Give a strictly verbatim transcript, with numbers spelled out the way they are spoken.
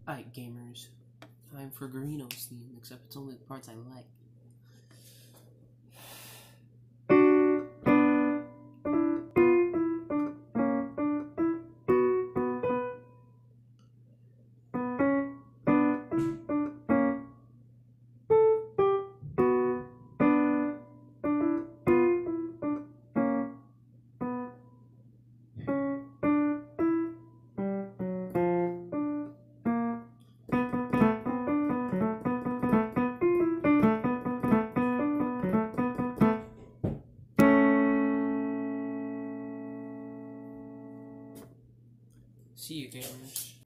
Alright, gamers. Time for Garino's theme, except it's only the parts I like. See you, gamers.